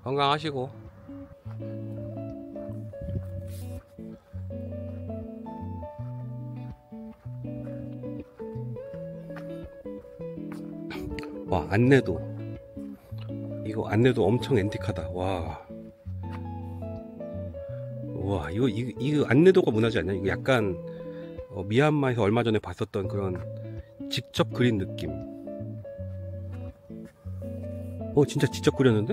건강하시고. 와, 안내도, 이거 안내도 엄청 앤틱하다. 와, 이거 안내도가 무난하지 않냐? 이거 약간 미얀마에서 얼마 전에 봤었던 그런 직접 그린 느낌. 진짜 직접 그렸는데?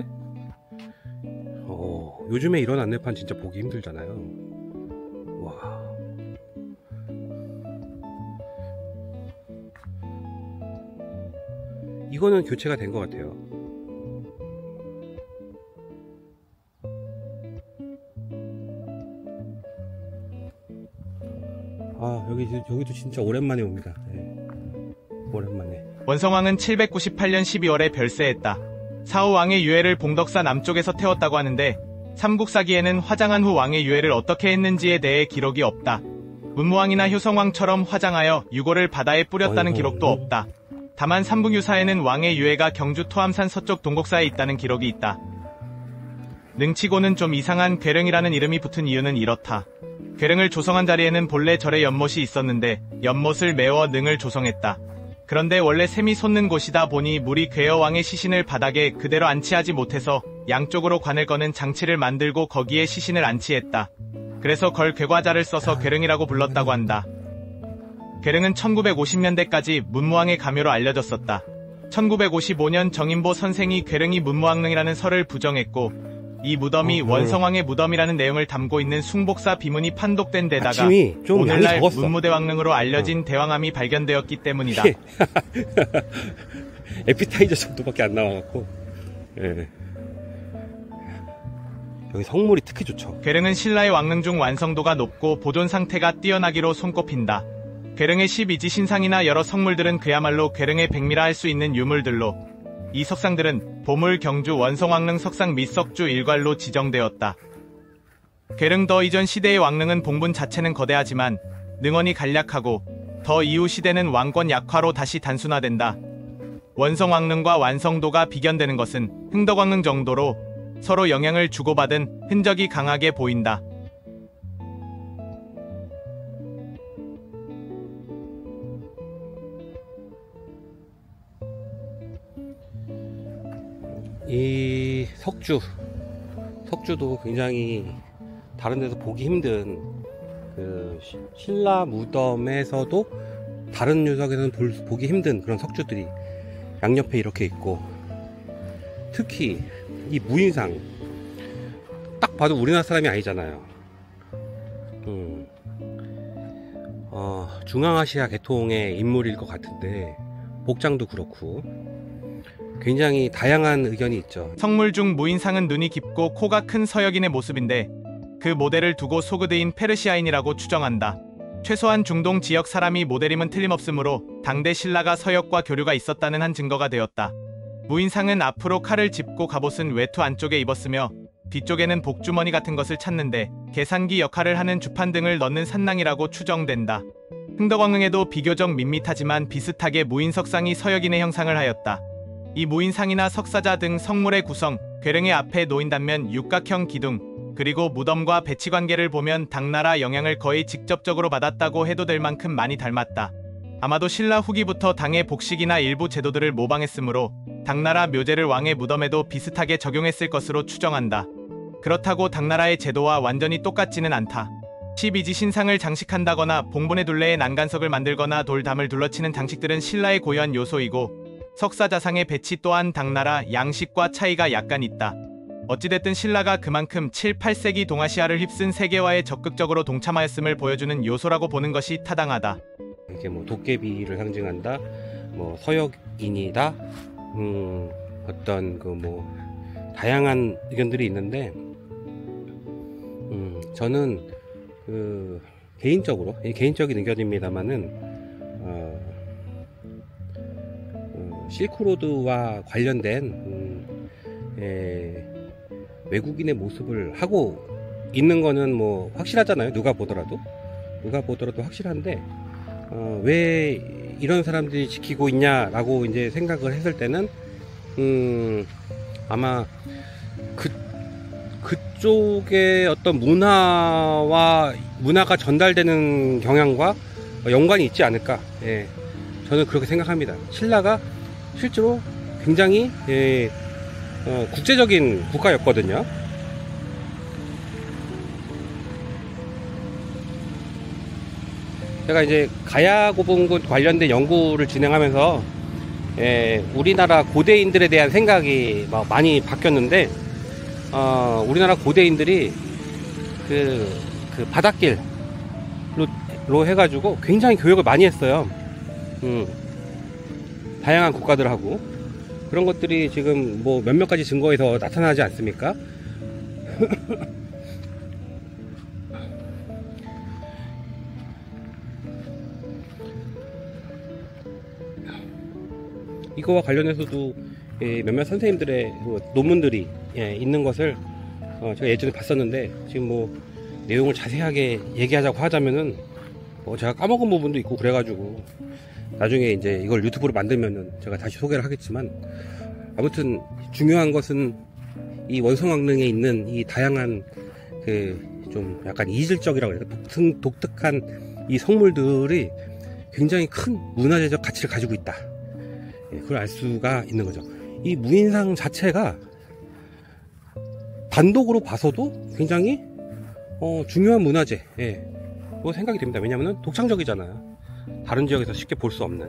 요즘에 이런 안내판 진짜 보기 힘들잖아요. 와. 이거는 교체가 된 것 같아요. 여기도 진짜 오랜만에 옵니다. 네. 오랜만에. 원성왕은 798년 12월에 별세했다. 사후 왕의 유해를 봉덕사 남쪽에서 태웠다고 하는데 삼국사기에는 화장한 후 왕의 유해를 어떻게 했는지에 대해 기록이 없다. 문무왕이나 효성왕처럼 화장하여 유골을 바다에 뿌렸다는 기록도 없다. 다만 삼국유사에는 왕의 유해가 경주 토암산 서쪽 동곡사에 있다는 기록이 있다. 능치고는 좀 이상한 괴릉이라는 이름이 붙은 이유는 이렇다. 괴릉을 조성한 자리에는 본래 절에 연못이 있었는데 연못을 메워 능을 조성했다. 그런데 원래 샘이 솟는 곳이다 보니 물이 괴어 왕의 시신을 바닥에 그대로 안치하지 못해서 양쪽으로 관을 거는 장치를 만들고 거기에 시신을 안치했다. 그래서 걸 괴과자를 써서 괴릉이라고 불렀다고 한다. 괴릉은 1950년대까지 문무왕의 가묘로 알려졌었다. 1955년 정인보 선생이 괴릉이 문무왕릉이라는 설을 부정했고 이 무덤이 원성왕의 무덤이라는 내용을 담고 있는 숭복사 비문이 판독된 데다가 오늘날 문무대왕릉으로 알려진 대왕암이 발견되었기 때문이다. 에피타이저 정도밖에 안 나와갖고. 예. 여기 성물이 특히 좋죠. 괴릉은 신라의 왕릉 중 완성도가 높고 보존 상태가 뛰어나기로 손꼽힌다. 괴릉의 12지 신상이나 여러 성물들은 그야말로 괴릉의 백미라 할 수 있는 유물들로 이 석상들은 보물 경주 원성왕릉 석상 및 석주 일괄로 지정되었다. 괴릉 더 이전 시대의 왕릉은 봉분 자체는 거대하지만 능원이 간략하고 더 이후 시대는 왕권 약화로 다시 단순화된다. 원성왕릉과 완성도가 비견되는 것은 흥덕왕릉 정도로 서로 영향을 주고받은 흔적이 강하게 보인다. 이 석주도 굉장히 다른 데서 보기 힘든 그 신라 무덤에서도 다른 녀석에서는 보기 힘든 그런 석주들이 양옆에 이렇게 있고, 특히 이 무인상 딱 봐도 우리나라 사람이 아니잖아요. 중앙아시아 계통의 인물일 것 같은데 복장도 그렇고 굉장히 다양한 의견이 있죠. 성물 중 무인상은 눈이 깊고 코가 큰 서역인의 모습인데 그 모델을 두고 소그드인 페르시아인이라고 추정한다. 최소한 중동 지역 사람이 모델임은 틀림없으므로 당대 신라가 서역과 교류가 있었다는 한 증거가 되었다. 무인상은 앞으로 칼을 짚고 갑옷은 외투 안쪽에 입었으며 뒤쪽에는 복주머니 같은 것을 찾는데 계산기 역할을 하는 주판 등을 넣는 산낭이라고 추정된다. 흥덕왕릉에도 비교적 밋밋하지만 비슷하게 무인석상이 서역인의 형상을 하였다. 이 무인상이나 석사자 등 성물의 구성, 괴릉의 앞에 놓인다면 육각형 기둥, 그리고 무덤과 배치 관계를 보면 당나라 영향을 거의 직접적으로 받았다고 해도 될 만큼 많이 닮았다. 아마도 신라 후기부터 당의 복식이나 일부 제도들을 모방했으므로 당나라 묘제를 왕의 무덤에도 비슷하게 적용했을 것으로 추정한다. 그렇다고 당나라의 제도와 완전히 똑같지는 않다. 12지 신상을 장식한다거나 봉분의 둘레에 난간석을 만들거나 돌담을 둘러치는 장식들은 신라의 고유한 요소이고 석사자상의 배치 또한 당나라 양식과 차이가 약간 있다. 어찌됐든 신라가 그만큼 7, 8세기 동아시아를 휩쓴 세계화에 적극적으로 동참하였음을 보여주는 요소라고 보는 것이 타당하다. 이게 뭐 도깨비를 상징한다, 뭐 서역인이다, 어떤 그 뭐 다양한 의견들이 있는데, 저는 그 개인적으로, 개인적인 의견입니다만은 실크로드와 관련된 외국인의 모습을 하고 있는 거는 뭐 확실하잖아요. 누가 보더라도 확실한데 왜 이런 사람들이 지키고 있냐라고 이제 생각을 했을 때는 아마 그쪽의 어떤 문화가 전달되는 경향과 연관이 있지 않을까. 예, 저는 그렇게 생각합니다. 신라가 실제로 굉장히 국제적인 국가였거든요. 제가 이제 가야고분군 관련된 연구를 진행하면서 우리나라 고대인들에 대한 생각이 많이 바뀌었는데, 우리나라 고대인들이 그 바닷길로 해가지고 굉장히 교역을 많이 했어요. 다양한 국가들하고. 그런 것들이 지금 뭐 몇몇 가지 증거에서 나타나지 않습니까? 이거와 관련해서도 몇몇 선생님들의 논문들이 있는 것을 제가 예전에 봤었는데, 지금 뭐 내용을 자세하게 얘기하자고 하자면은 제가 까먹은 부분도 있고 그래가지고 나중에 이제 이걸 유튜브로 만들면은 제가 다시 소개를 하겠지만, 아무튼 중요한 것은 이 원성왕릉에 있는 이 다양한 좀 약간 이질적이라고 해야 될까, 독특한 이 성물들이 굉장히 큰 문화재적 가치를 가지고 있다. 그걸 알 수가 있는 거죠. 이 무인상 자체가 단독으로 봐서도 굉장히 중요한 문화재, 뭐 생각이 됩니다. 왜냐하면 독창적이잖아요. 다른 지역에서 쉽게 볼 수 없는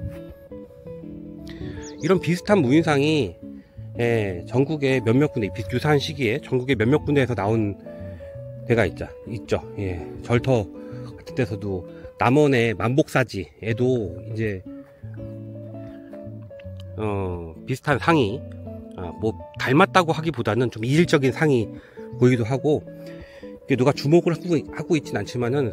이런 비슷한 무인상이 전국의 몇몇 군데, 유사한 시기에 전국의 몇몇 군데에서 나온 데가 있죠. 절터 같은 데서도 남원의 만복사지에도 이제 비슷한 상이 뭐 닮았다고 하기보다는 좀 이질적인 상이 보이기도 하고, 누가 주목을 하고 있진 않지만은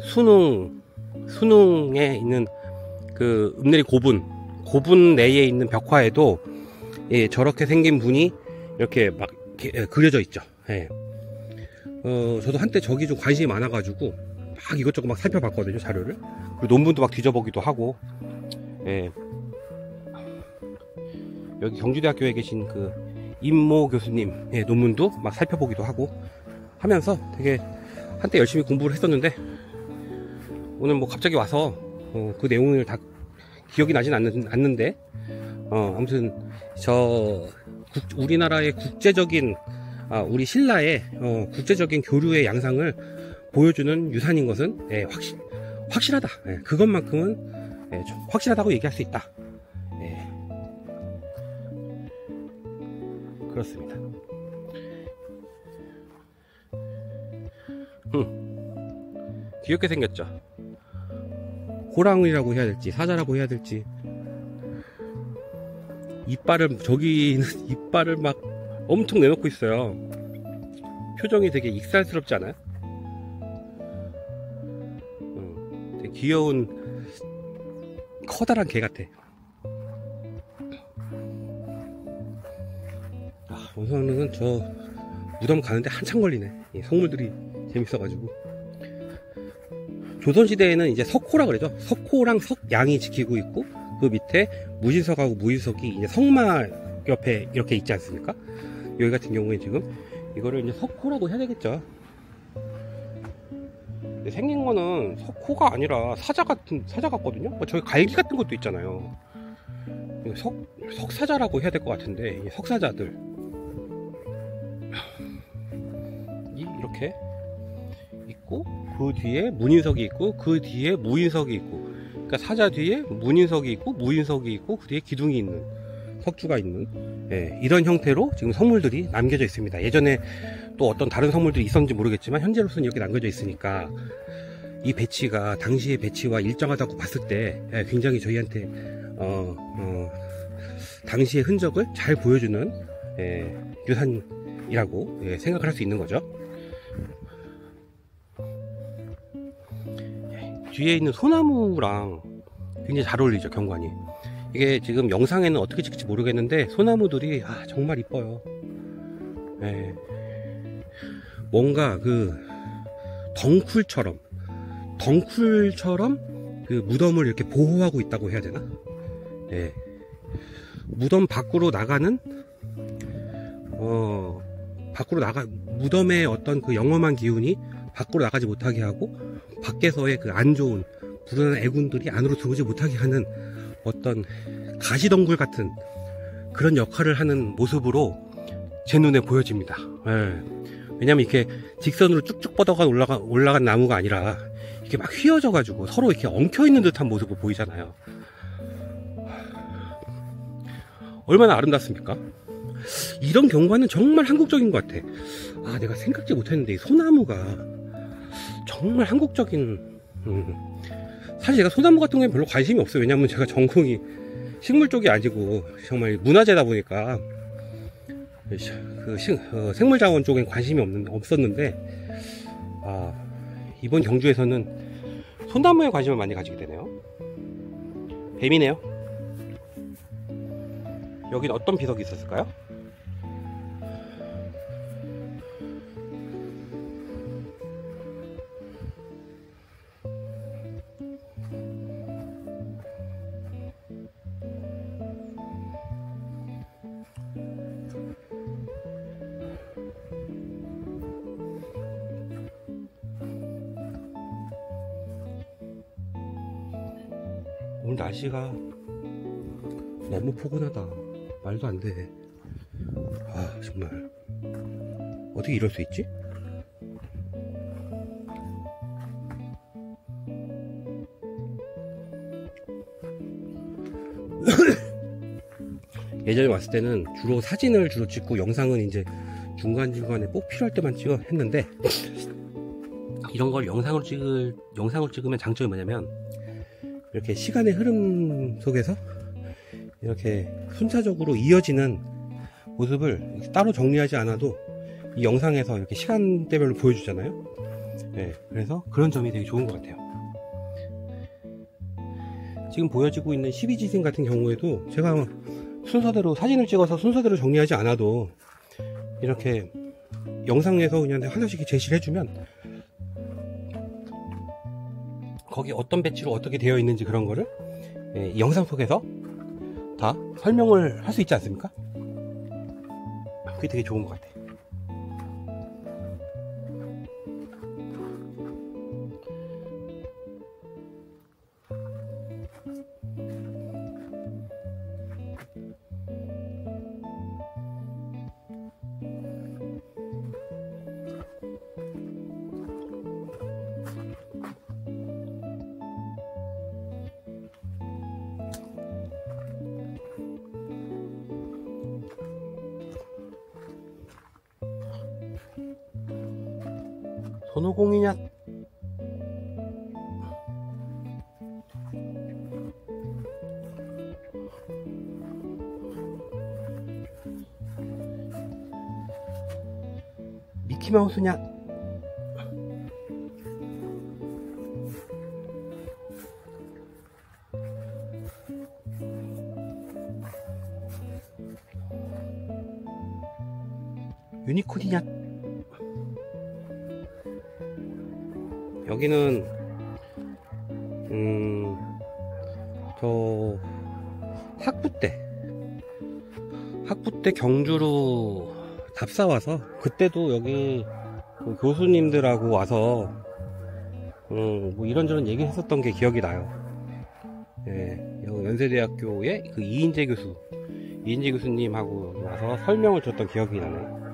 수능에 있는 그 읍내리 고분 내에 있는 벽화에도 저렇게 생긴 분이 이렇게 막 그려져 있죠. 저도 한때 저기 좀 관심이 많아가지고 막 이것저것 막 살펴봤거든요, 자료를. 그리고 논문도 막 뒤져보기도 하고. 여기 경주대학교에 계신 그 임모 교수님 논문도 막 살펴보기도 하고 하면서 되게 한때 열심히 공부를 했었는데, 오늘 뭐 갑자기 와서 그 내용을 다 기억이 나진 않는데, 아무튼 우리나라의 국제적인 우리 신라의 국제적인 교류의 양상을 보여주는 유산인 것은 확실하다. 그것만큼은 확실하다고 얘기할 수 있다. 그렇습니다. 귀엽게 생겼죠. 호랑이라고 해야 될지 사자라고 해야 될지. 저기는 이빨을 막 엄청 내놓고 있어요. 표정이 되게 익살스럽지 않아요? 되게 귀여운 커다란 개 같아. 원성왕릉은 저 무덤 가는데 한참 걸리네. 성물들이 재밌어가지고. 조선시대에는 이제 석호라 그러죠. 석호랑 석양이 지키고 있고, 그 밑에 무신석하고 무인석이 이제 성마 옆에 이렇게 있지 않습니까? 여기 같은 경우에 지금 이거를 이제 석호라고 해야 되겠죠. 생긴 거는 석호가 아니라 사자 같거든요. 저기 갈기 같은 것도 있잖아요. 석사자라고 해야 될 것 같은데, 석사자들 이렇게 있고, 그 뒤에 문인석이 있고, 그 뒤에 무인석이 있고, 그러니까 사자 뒤에 문인석이 있고, 무인석이 있고, 그 뒤에 기둥이 있는, 석주가 있는, 이런 형태로 지금 성물들이 남겨져 있습니다. 예전에 또 어떤 다른 성물들이 있었는지 모르겠지만 현재로서는 이렇게 남겨져 있으니까 이 배치가 당시의 배치와 일정하다고 봤을 때 굉장히 저희한테 당시의 흔적을 잘 보여주는 유산이라고 생각을 할 수 있는 거죠. 뒤에 있는 소나무랑 굉장히 잘 어울리죠, 경관이. 이게 지금 영상에는 어떻게 찍을지 모르겠는데 소나무들이 정말 이뻐요. 뭔가 그 덩쿨처럼 그 무덤을 이렇게 보호하고 있다고 해야 되나? 무덤 밖으로 나가는 밖으로 무덤의 어떤 그 영험한 기운이 밖으로 나가지 못하게 하고, 밖에서의 그 안 좋은 불운한 애군들이 안으로 들어오지 못하게 하는 어떤 가시덩굴 같은 그런 역할을 하는 모습으로 제 눈에 보여집니다. 예. 왜냐면 이렇게 직선으로 쭉쭉 뻗어가 올라간 나무가 아니라 이렇게 막 휘어져가지고 서로 이렇게 엉켜있는 듯한 모습을 보이잖아요. 얼마나 아름답습니까? 이런 경관은 정말 한국적인 것 같아. 아, 내가 생각지 못했는데 이 소나무가 정말 한국적인. 사실 제가 소나무 같은 경우에 별로 관심이 없어요. 왜냐면 제가 전공이 식물 쪽이 아니고 정말 문화재다 보니까 생물자원 쪽엔 관심이 없었는데, 이번 경주에서는 소나무에 관심을 많이 가지게 되네요. 뱀이네요. 여긴 어떤 비석이 있었을까요? 오늘 날씨가 너무 포근하다. 말도 안 돼. 아, 정말 어떻게 이럴 수 있지? 예전에 왔을 때는 주로 사진을 찍고 영상은 이제 중간중간에 꼭 필요할 때만 했는데, 이런 걸 영상으로 찍으면 장점이 뭐냐면, 이렇게 시간의 흐름 속에서 이렇게 순차적으로 이어지는 모습을 따로 정리하지 않아도 이 영상에서 이렇게 시간대별로 보여주잖아요. 네, 그래서 그런 점이 되게 좋은 것 같아요. 지금 보여지고 있는 12지승 같은 경우에도 제가 순서대로 사진을 찍어서 순서대로 정리하지 않아도 이렇게 영상에서 그냥 하나씩 제시를 해주면 거기 어떤 배치로 어떻게 되어 있는지 그런 거를 이 영상 속에서 다 설명을 할 수 있지 않습니까? 그게 되게 좋은 것 같아요. 손오공이냐? 미키마우스냐? 유니콘이냐? 여기는 저 학부 때 경주로 답사 와서, 그때도 여기 그 교수님들하고 와서 뭐 이런저런 얘기 했었던 게 기억이 나요. 예, 연세대학교의 그 이인재 교수님하고 와서 설명을 줬던 기억이 나네요.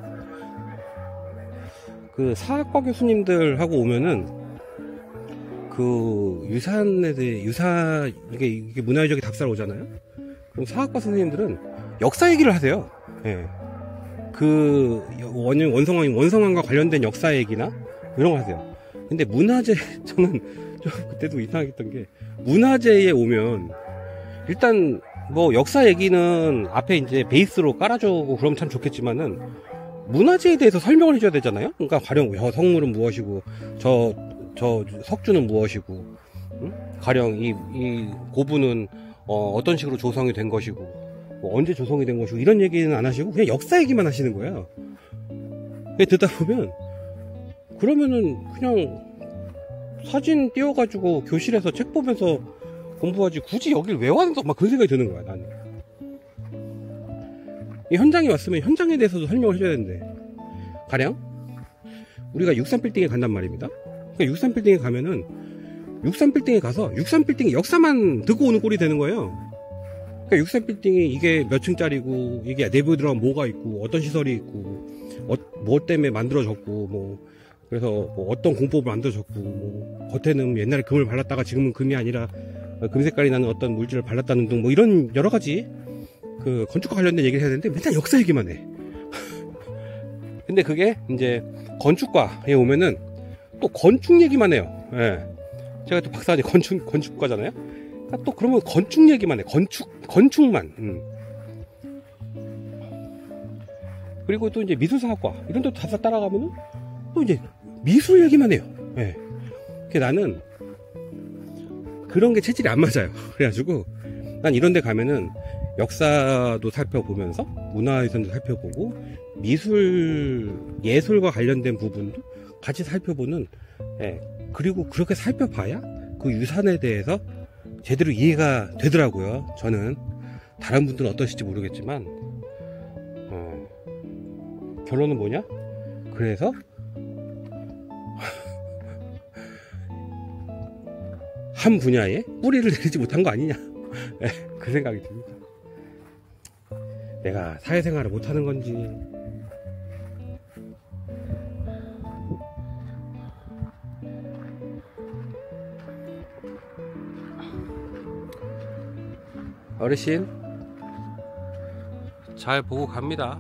그 사학과 교수님들하고 오면은 그 이게 문화유적이 답사로 오잖아요. 그럼 사학과 선생님들은 역사 얘기를 하세요. 예. 그 원성왕과 관련된 역사 얘기나 이런 거 하세요. 근데 문화재, 저는 좀 그때도 이상했던 게, 문화재에 오면 일단 뭐 역사 얘기는 앞에 이제 베이스로 깔아주고 그러면 참 좋겠지만은, 문화재에 대해서 설명을 해줘야 되잖아요. 그러니까 가령 성물은 무엇이고 저 석주는 무엇이고, 응? 가령 이 고부는 어떤 식으로 조성이 된 것이고, 뭐 언제 조성이 된 것이고, 이런 얘기는 안 하시고 그냥 역사 얘기만 하시는 거예요. 듣다 보면, 그러면은 그냥 사진 띄워가지고 교실에서 책 보면서 공부하지 굳이 여길 왜 왔어? 막 그런 생각이 드는 거야, 나는. 이 현장에 왔으면 현장에 대해서도 설명을 해줘야 되는데, 가령 우리가 63빌딩에 간단 말입니다. 그러니까 63빌딩에 가면은 63빌딩에 가서 63빌딩의 역사만 듣고 오는 꼴이 되는 거예요. 그러니까 63빌딩이 이게 몇 층짜리고 이게 내부에 들어가면 뭐가 있고 어떤 시설이 있고 뭐 때문에 만들어졌고 뭐 그래서 뭐 어떤 공법을 만들어졌고 뭐 겉에는 옛날에 금을 발랐다가 지금은 금이 아니라 금 색깔이 나는 어떤 물질을 발랐다는 등 뭐 이런 여러 가지 그 건축과 관련된 얘기를 해야 되는데 맨날 역사 얘기만 해. 근데 그게 이제 건축과에 오면은 또 건축 얘기만 해요. 예. 제가 또 박사님 건축과잖아요. 그러니까 또 그러면 건축 얘기만 해. 건축만. 그리고 또 이제 미술사학과 이런 데 다 따라가면은 또 이제 미술 얘기만 해요. 예. 나는 그런 게 체질이 안 맞아요. 그래가지고 난 이런 데 가면은 역사도 살펴보면서 문화유산도 살펴보고 예술과 관련된 부분도 같이 살펴보는, 예. 그리고 그렇게 살펴봐야 그 유산에 대해서 제대로 이해가 되더라고요. 저는 다른 분들은 어떠실지 모르겠지만 결론은 뭐냐? 그래서 한 분야에 뿌리를 내리지 못한 거 아니냐. 그 생각이 듭니다. 내가 사회생활을 못하는 건지 어르신 잘 보고 갑니다.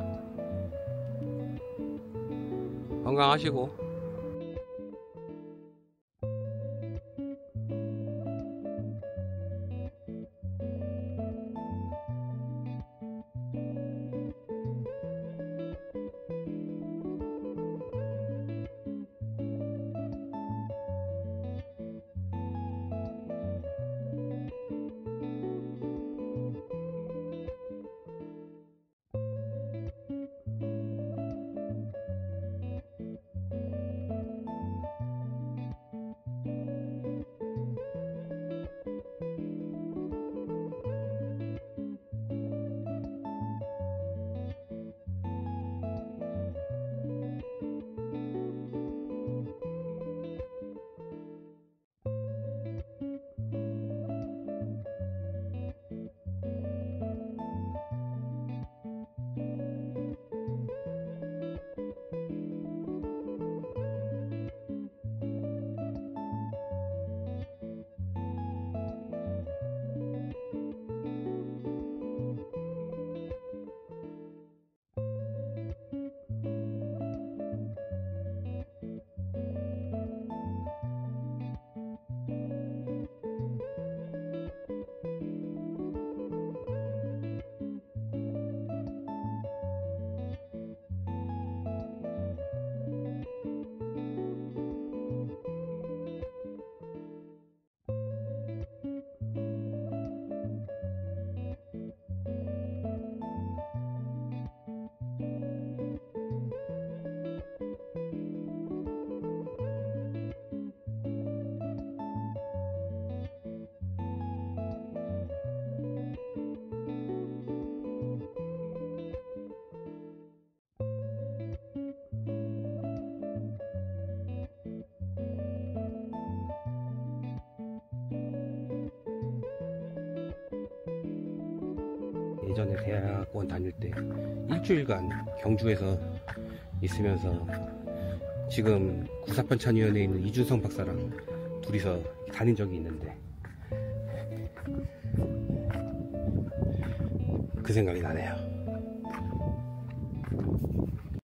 건강하시고. 예전에 대학원 다닐 때 일주일간 경주에서 있으면서 지금 구사편찬위원회에 있는 이준성 박사랑 둘이서 다닌 적이 있는데 그 생각이 나네요.